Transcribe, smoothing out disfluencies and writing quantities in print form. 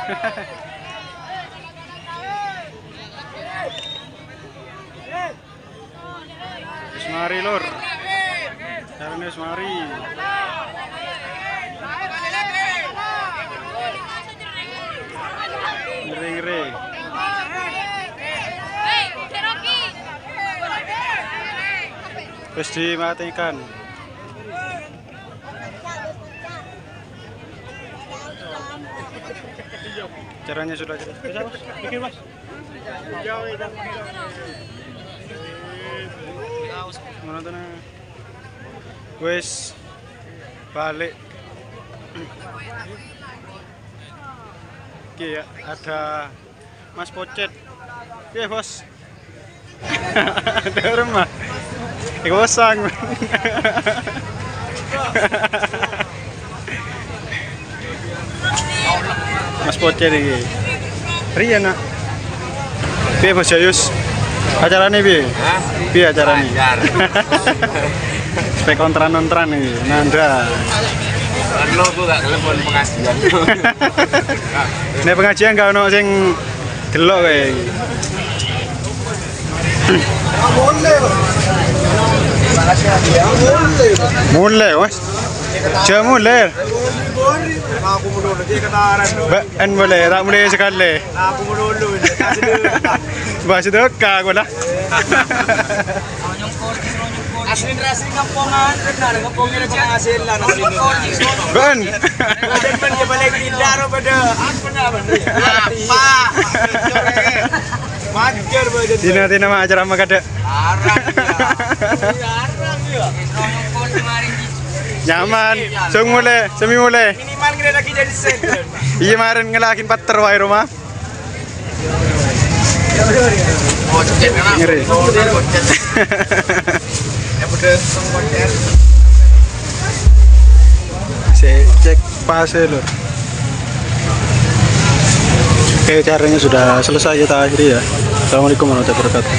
Wis mari lur. Carane wis mari. Ngeri-ngeri. Terus dimatikan. Caranya sudah jelas. Bisa mas? Bikin mas. Mana tuh nah? Wes balik. Oke ya, ada Mas Pocet. Oke bos. Ada rumah. Kosong. Mas Pocet ini. Rian nak. Piye Bos Jayus? Acarane piye? Hah? Piye acarane? Spek kontran-kontran iki. Nanda. Lo gue gak telepon pengajian. Nek pengajian gak ono sing delok kowe iki. Mulai mas, jam mulai. Aku mau dulu dia ketaran. En boleh, tak mulai sekali. Aku mau dulu. Bahasa dekat aku lah. Asli racing kampungan, benar kampungnya ada penghasilan asli. Ben. Depan dia balik tidak pada apa? Mager badan. Tina mah acara mah kada. Arang ya. Nyaman, sung mulai, semi mulai. Minimal kita lagi jadi set. Iya kemarin ngelakin pater wae rumah. Ngeri. Saya cek pasnya lho. Oke, caranya sudah selesai kita akhiri ya. Assalamualaikum warahmatullahi wabarakatuh.